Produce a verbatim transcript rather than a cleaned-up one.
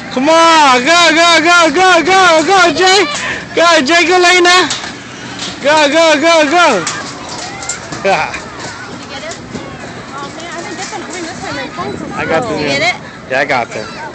Come on, go, go, go, go, go, go, Jay. Go, Jay, go lay now. Go, go, go, go. Yeah. Did you get it? Oh man, I didn't get them. Bring this one. I got the. Did you get it? Yeah, I got them.